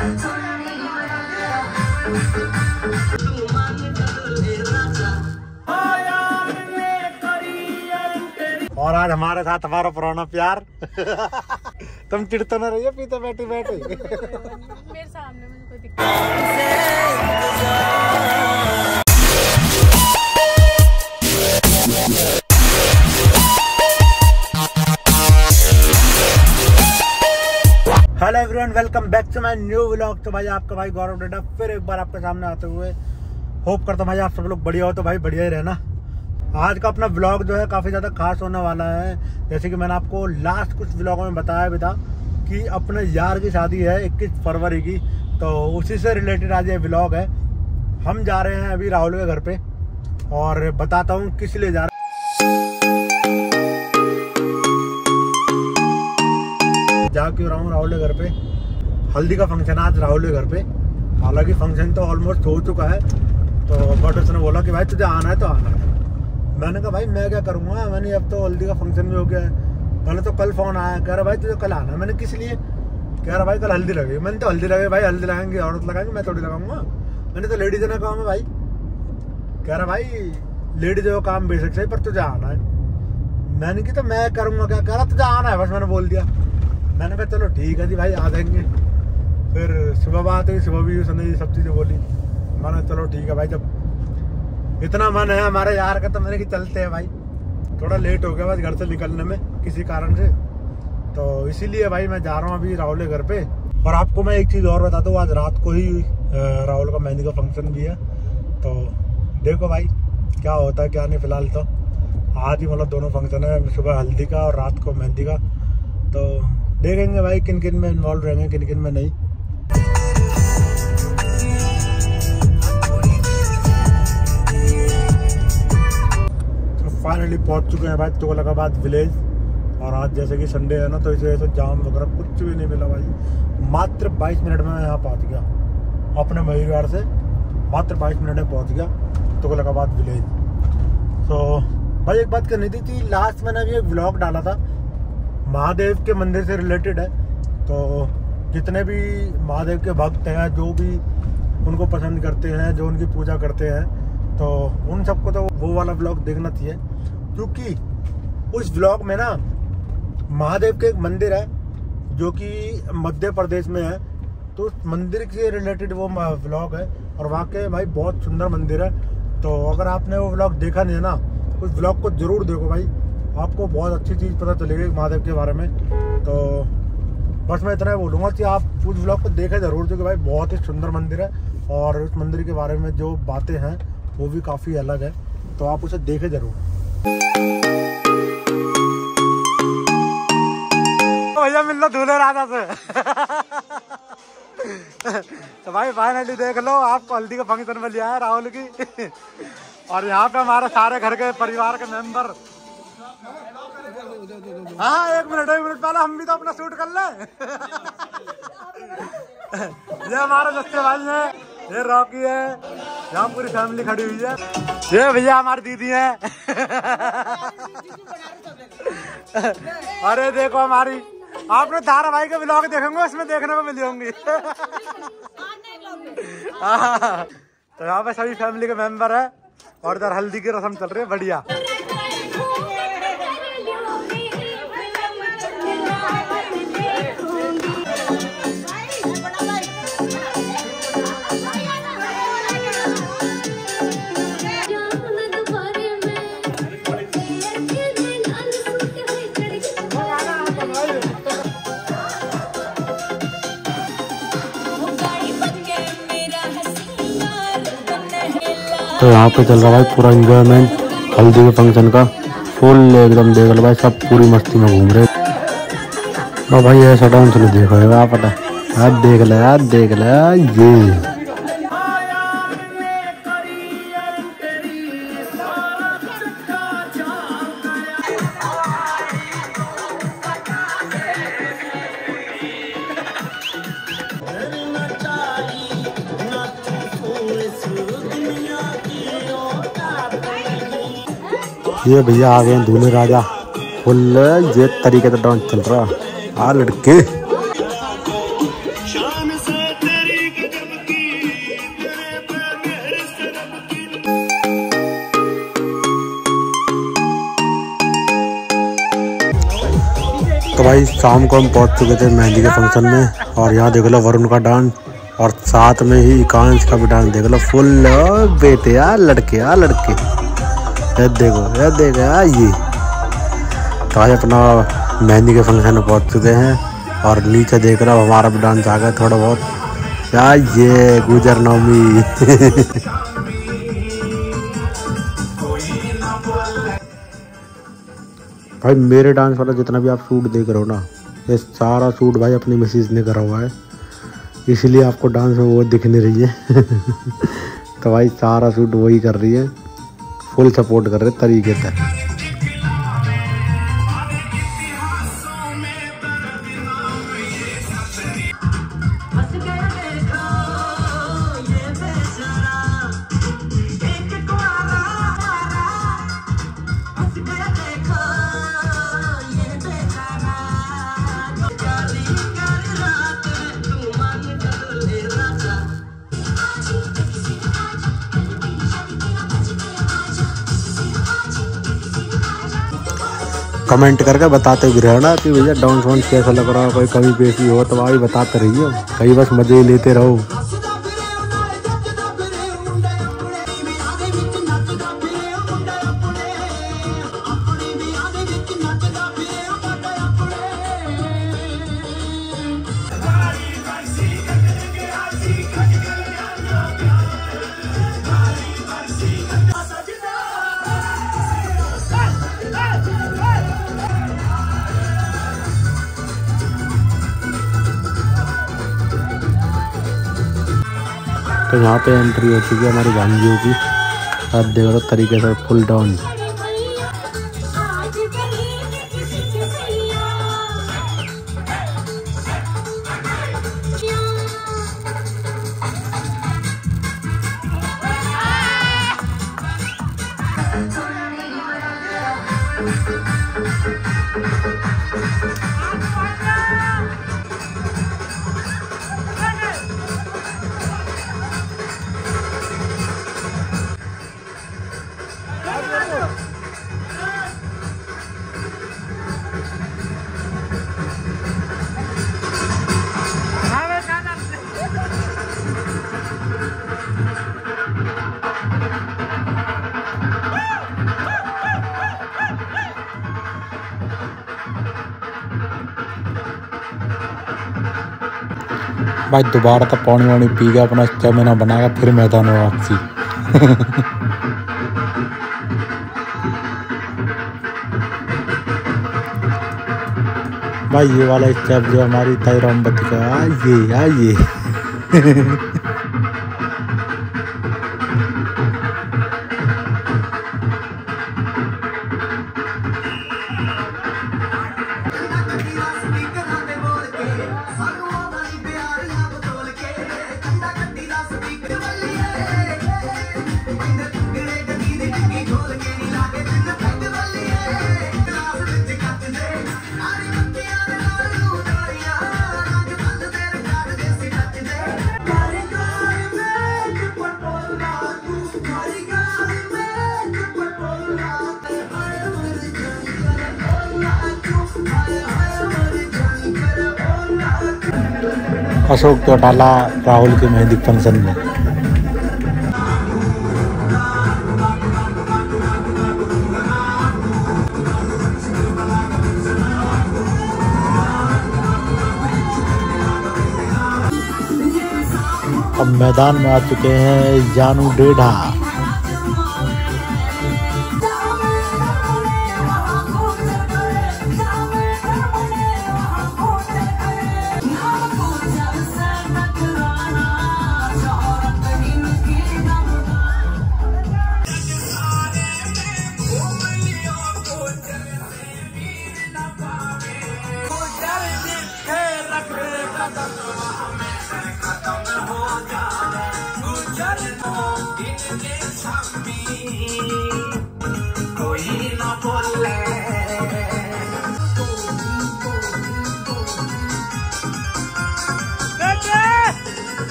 और आज हमारे साथ हमारा पुराना प्यार तुम चिढ़ते ना रहिए पीते बैठे बैठे मेरे सामने मुझे कोई दिक्कत hello everyone, welcome back to my new vlog. तो भाई आपका भाई गौरव डेडा फिर एक बार आपके सामने आते हुए होप करता हूँ भाई आप सब लोग बढ़िया हो। तो भाई बढ़िया ही रहना। आज का अपना व्लॉग जो है काफ़ी ज़्यादा खास होने वाला है। जैसे कि मैंने आपको लास्ट कुछ व्लॉगों में बताया भी था कि अपने यार की शादी है 21 फरवरी की, तो उसी से रिलेटेड आज ये व्लॉग है। हम जा रहे हैं अभी राहुल के घर पे और बताता हूँ किस लिए जा रहे हैं। जा क्यों रहा हूँ राहुल के घर पे, हल्दी का फंक्शन है आज राहुल के घर पे। हालांकि फंक्शन तो ऑलमोस्ट हो चुका है, तो बट उसने बोला कि भाई तुझे आना है तो आना है। मैंने कहा भाई मैं क्या करूँगा, मैंने अब तो हल्दी का फंक्शन भी हो गया है। पहले तो कल फोन आया, कह रहा भाई तुझे कल आना है। मैंने किस लिए, कह रहा भाई कल हल्दी लगेगी। मैंने तो हल्दी लगे भाई, हल्दी लगाएंगे औरत लगाएंगे, मैं थोड़ी लगाऊंगा। मैंने तो लेडीज ने काम है भाई। कह रहा भाई लेडीज का काम बेसिक से, पर तुझे आना है। मैंने की तो मैं करूँगा क्या, कह रहा तुझे आना है बस, मैंने बोल दिया। मैंने कहा चलो ठीक है जी भाई आ जाएंगे। फिर सुबह बात हुई, सुबह भी उसने ये सब चीज़ें बोली। मैंने चलो ठीक है भाई, जब इतना मन है हमारे यार का तो मैंने कि चलते हैं भाई। थोड़ा लेट हो गया बस घर से निकलने में किसी कारण से, तो इसीलिए भाई मैं जा रहा हूँ अभी राहुल के घर पे। और आपको मैं एक चीज़ और बताता हूँ, आज रात को ही राहुल का मेहंदी का फंक्शन भी है। तो देखो भाई क्या होता है क्या नहीं। फिलहाल तो आज ही मतलब दोनों फंक्शन है, सुबह हल्दी का और रात को मेहंदी का। तो देखेंगे भाई किन किन में इन्वॉल्व रहेंगे, किन किन में नहीं। तो फाइनली पहुंच चुके हैं भाई तुगलकाबाद विलेज। और आज जैसे कि संडे है ना, तो इस वजह से जाम वगैरह कुछ भी नहीं मिला भाई। मात्र 22 मिनट में मैं यहाँ पहुँच गया अपने मयूरविहार से। मात्र 22 मिनट में पहुँच गया तुगलकाबाद विलेज। तो भाई एक बात करनी थी, लास्ट मैंने अभी एक व्लॉग डाला था महादेव के मंदिर से रिलेटेड है। तो जितने भी महादेव के भक्त हैं, जो भी उनको पसंद करते हैं, जो उनकी पूजा करते हैं, तो उन सबको तो वो वाला व्लॉग देखना चाहिए। क्योंकि उस व्लॉग में ना महादेव के एक मंदिर है जो कि मध्य प्रदेश में है। तो उस मंदिर से रिलेटेड वो व्लॉग है और वाकई भाई बहुत सुंदर मंदिर है। तो अगर आपने वो व्लॉग देखा नहीं है ना, उस व्लॉग को जरूर देखो भाई, आपको बहुत अच्छी चीज़ पता चलेगी महादेव के बारे में। तो बस मैं इतना ही बोलूँगा कि आप उस व्लॉग को देखें ज़रूर, क्योंकि भाई बहुत ही सुंदर मंदिर है और उस मंदिर के बारे में जो बातें हैं वो भी काफ़ी अलग है। तो आप उसे देखें ज़रूर। भैया मिल लो दूल्हे राजा से तो भाई फाइनली देख लो, आपको हल्दी का फंक्शन में लिया है राहुल की और यहाँ पे हमारे सारे घर के परिवार के मेंबर। हाँ एक मिनट पहले हम भी तो अपना शूट कर ले ये हमारे बच्चे भाई है, ये रॉकी है, यहाँ पूरी फैमिली खड़ी हुई है। ये भैया हमारी दीदी है अरे देखो हमारी, आपने धारावाहिक के व्लॉग देखेंगे उसमें देखने को मिली होंगी तो यहाँ पे सभी फैमिली के मेंबर है और इधर हल्दी की रस्म चल रही है बढ़िया। तो यहाँ पे चल रहा भाई पूरा एंजॉयमेंट हल्दी के फंक्शन का, फुल एकदम देख लो भाई, सब पूरी मस्ती में घूम रहे। और भाई ऐसा डांस नहीं देखो यार, पता यार, देख ले यार, देख ले यार ये। ये भैया आ गए दूल्हे राजा, फुल ये तरीके से डांस चल रहा। आ लड़के भाई शाम को हम पहुंच चुके थे मेहंदी के फंक्शन में और यहाँ देख लो वरुण का डांस और साथ में ही एकांश का भी डांस देख लो फुल बेटे यार लड़के ये देखो यार ये तो आज अपना मेहंदी के फंक्शन में पहुंच चुके हैं और नीचे देख रहा हूँ हमारा भी डांस आ गया थोड़ा बहुत यार ये गुजर नवमी भाई मेरे डांस वाला जितना भी आप शूट देख रहे हो ना ये सारा शूट भाई अपनी मिसेज ने करा हुआ है इसलिए आपको डांस में वो दिख नहीं रही है तो भाई सारा शूट वही कर रही है फुल सपोर्ट कर रहे तरीके से। कमेंट करके बताते भी रहना कि भैया डांस वांस कैसा लग रहा है कोई कमी पेशी हो तो भाई बताते रहिए कहीं बस मजे ही लेते रहो। तो यहाँ पे एंट्री हो चुकी है हमारी भांजियों की आप देख लो तरीके से फुल डाउन। भाई दोबारा तो पानी वानी पी गया अपना स्टेमिना बनाएगा फिर मैदान में वापसी भाई ये वाला स्टेप जो हमारी ताईरामबती का ये अशोक चौटाला राहुल के मेहंदी फंक्शन में। अब मैदान में आ चुके हैं जानू डेढ़ा।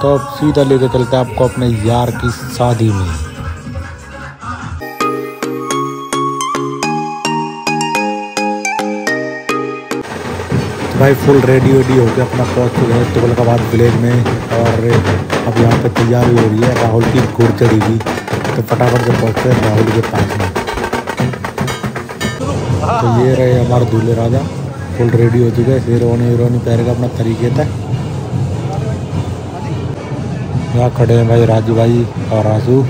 तो अब सीधा लेके चलते हैं आपको अपने यार की शादी में। भाई फुल रेडी हो के अपना पहुंच चुके हैं तुगलकाबाद विलेज में। और अब यहाँ पे तैयारी हो रही है, राहुल की घुड़ चढ़ेगी तो फटाफट से पहुँचते हैं राहुल के पास में। तो ये रहे हमारे दूल्हे राजा, फुल रेडी हो चुके हैं, शेरवानी पहन के अपना तरीके था। यहाँ खड़े हैं भाई राजू भाई और राजू।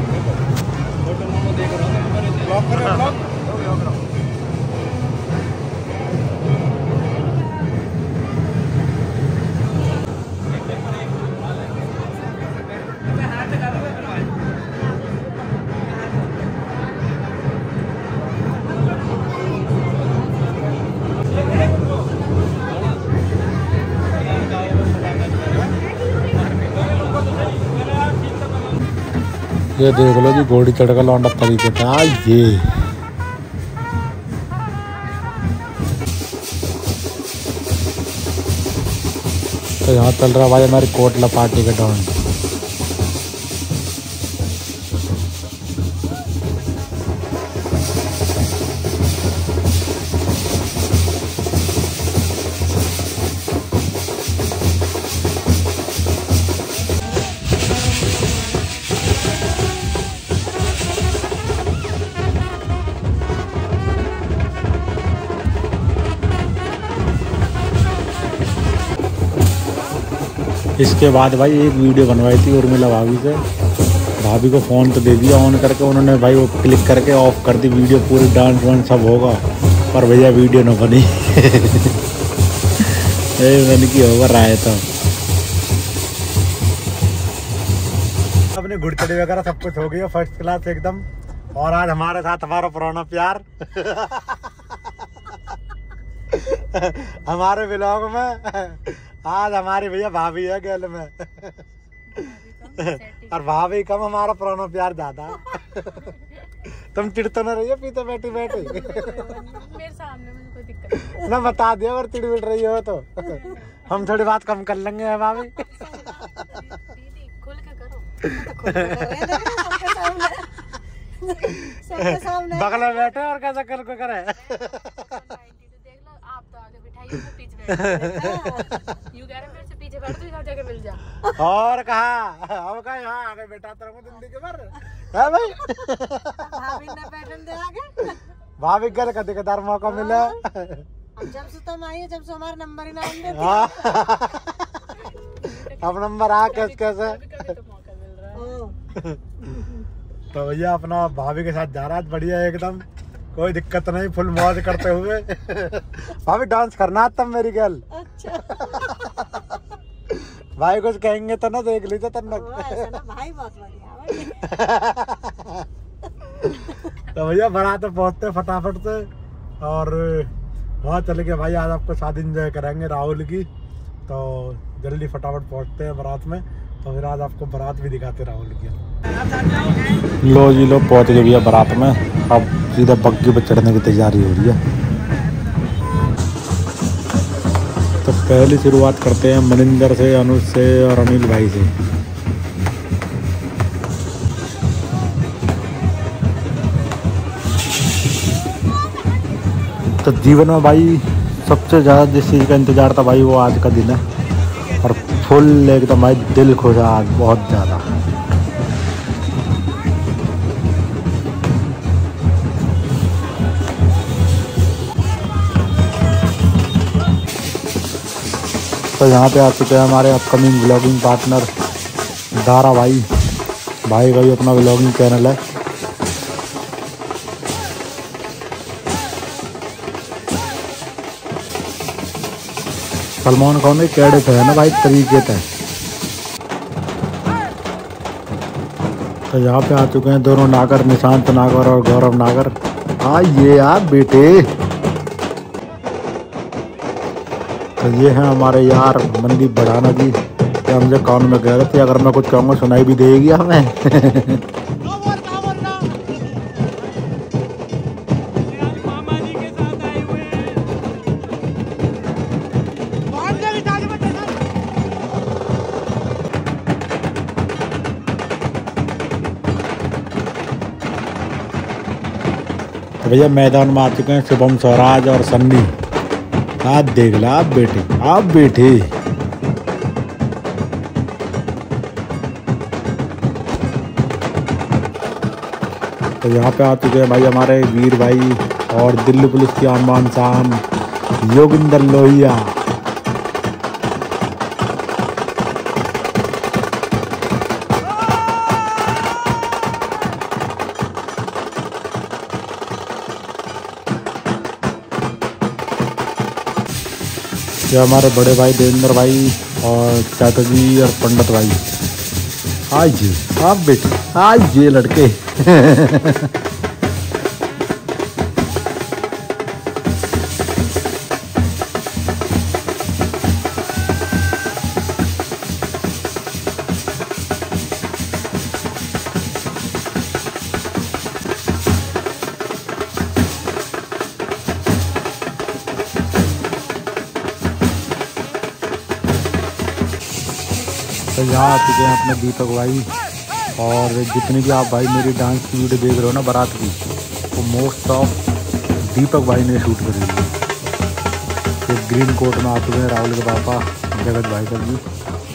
ये देख लो जी घोड़ी चढ़ कर लौंडा तरीके था ये। तो यहाँ चल रहा भाई हमारी कोटला पार्टी का डाउन। इसके बाद भाई एक वीडियो बनवाई थी उर्मिला भाभी से। भाभी को फ़ोन तो दे दिया ऑन करके, उन्होंने भाई वो क्लिक करके ऑफ कर दी वीडियो, पूरी डांस वांस सब होगा पर भैया वीडियो न बनी। मैंने की होगा राय तो अपने घुड़चड़ी वगैरह सब कुछ हो गया फर्स्ट क्लास एकदम। और आज हमारे साथ हमारा पुराना प्यार हमारे व्लॉग में आज हमारी भैया भाभी है गेल में। और भाभी कम हमारा पुराना प्यार ज्यादा। तुम चिढ़ते न रहिए पीते बैठी बैठी। मेरे सामने मुझे कोई दिक्कत नहीं। ना बता दिया अगर चिड़ मिल रही हो तो हम थोड़ी बात कम कर लेंगे है भाभी। दीदी खुल के करो। बगल में बैठे और कैसा कर को करे। देख लो आप तो आगे बिठाइए मैं पीछे बैठ। यू कह रहे मेरे से पीछे बैठ तू हर जगह मिल जा। और कहा हम कहा यहाँ आगे बैठाते रहो जिंदगी भर है भाई। भाभी ने पैटर्न दे आगे भाभी गल का दिकदार मौका मिला। अब जब से तुम आई हो जब से हमारा नंबर ही ना आएंगे। अब नंबर आ कैसे कैसे कभी तो मौका मिल रहा है। तो भैया अपना भाभी के साथ जा रहा है बढ़िया एकदम, कोई दिक्कत नहीं, फुल मौज करते हुए। भाभी डांस करना तब मेरी गर्ल। अच्छा भाई कुछ कहेंगे तो ना देख लीजिए तब ऐसा ना भाई बहुत बढ़िया। तो भैया बारात पहुंचते फटाफट से और वहाँ चले गए भाई। आज आपको शादी इंजॉय करेंगे राहुल की, तो जल्दी फटाफट पहुंचते हैं बारात में। तो फिर आज आपको बारात भी दिखाते राहुल की। लो जी लो पहुंच गए भैया बारात में। अब सीधा बग्गी पर चढ़ने की तैयारी हो रही है। तो पहली शुरुआत करते हैं मनिंदर से, अनुज से और अनिल भाई से। तो जीवन में भाई सबसे ज़्यादा जिस चीज़ का इंतज़ार था भाई वो आज का दिन है। और फुल एकदम भाई दिल खुश है आज बहुत ज़्यादा। तो यहाँ पे आ चुके हैं हमारे अपकमिंग व्लॉगिंग पार्टनर दारा भाई का भी अपना व्लॉगिंग चैनल है। सलमान खान ने कैडे थे ना भाई तरीके थे। तो यहाँ पे आ चुके हैं दोनों नागर, निशांत नागर और गौरव नागर। ये आप बेटे। तो ये हैं हमारे यार मनदीप बढ़ाना जी, हमसे कान में कह रहे थे अगर मैं कुछ कहूँगा सुनाई भी देगी हमें। भैया मैदान में आ चुके हैं शुभम स्वराज और सन्नी। आप देख ला, आप बैठे। तो यहाँ पे आ चुके हैं भाई हमारे वीर भाई और दिल्ली पुलिस की आन शान योगिंदर लोहिया। ये हमारे बड़े भाई देवेंद्र भाई और चाचा जी और पंडित भाई। आइए आप बेटे, आइए लड़के। तो यहाँ आ चुके हैं अपने दीपक भाई और जितनी भी आप भाई मेरी डांस की वीडियो देख रहे हो ना बारात की, वो मोस्ट ऑफ दीपक भाई ने शूट करी है। ये ग्रीन कोट में आ चुके हैं राहुल के पापा जगत भाई तक भी।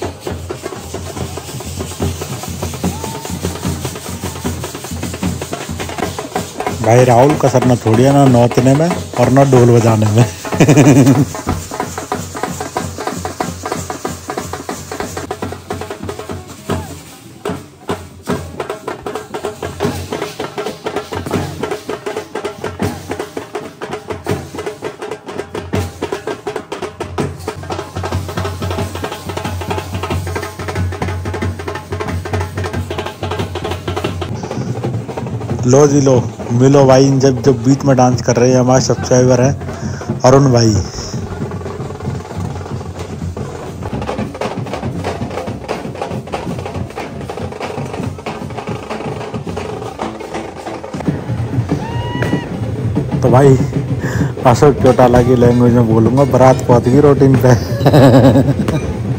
भाई राहुल कसर न छोड़िए ना नौतने में और ना ढोल बजाने में। लो जी लो, मिलो भाई। जब बीच में डांस कर रहे हैं हमारे सब्सक्राइबर हैं अरुण भाई। तो भाई अशोक चौटाला की लैंग्वेज में बोलूँगा, बारात पहुँच गई रूटीन पे।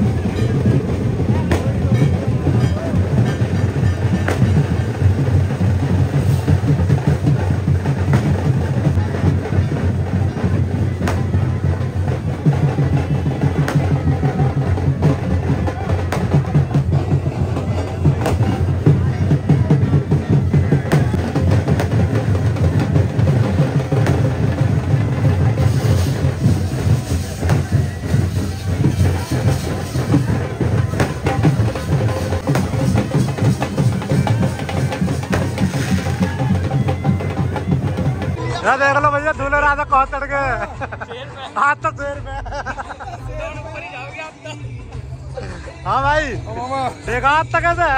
देख लो भैया, दूल्हे राजा कहाँ चढ़ गए। हाथ तो शेर पे। हाँ भाई देखा हाथ तक कैसे।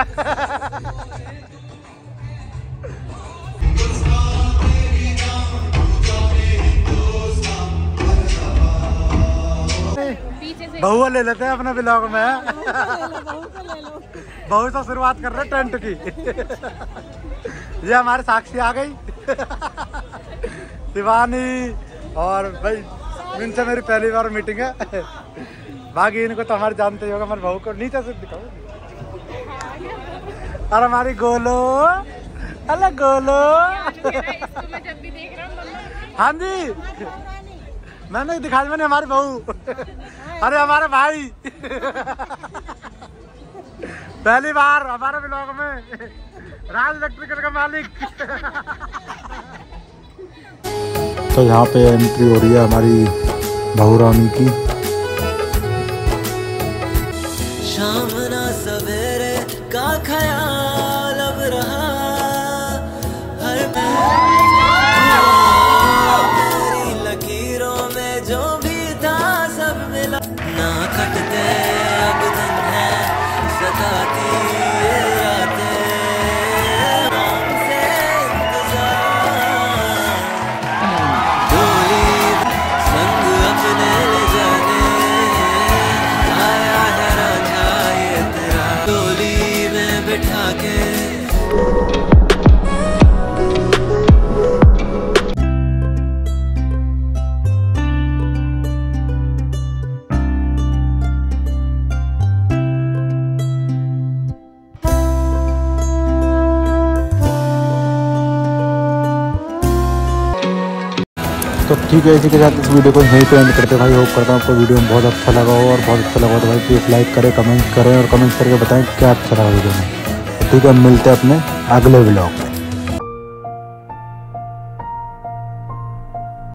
बहुआ ले लेते हैं अपने ब्लॉग में। बहू से शुरुआत कर रहे टेंट की। ये हमारे साक्षी आ गई, शिवानी, और भाई इनसे मेरी पहली बार मीटिंग है। बाकी इनको तो हमारे जानते ही होगा, हमारे बहू को नीचे से दिखाओ। और हमारी गोलो, अरे गोलो। हाँ जी, मैंने दिखाई, मैंने हमारी बहू। अरे हमारे भाई पहली बार हमारे ब्लॉग में राज इलेक्ट्रिकल का मालिक। तो यहाँ पे एंट्री हो रही है हमारी बहू रानी की। शाम ना सवेरे का ख्याल अब रहा, हर मेरी लकीरों में जो भी था सब मिला। ना कटते अब दिन है, सताती ये रातें, हमसे इंतजार। डोली संग अपने ले जाने तो ठीक है, इसी के साथ इस वीडियो को यहीं पे एंड करते भाई। होप करता हूँ आपको वीडियो में बहुत अच्छा लगा हो, और बहुत अच्छा लगा हो तो भाई प्लीज़ लाइक करें, कमेंट करें, और कमेंट करके बताएं क्या अच्छा लगा वीडियो में। तो ठीक है, मिलते हैं अपने अगले व्लॉग में।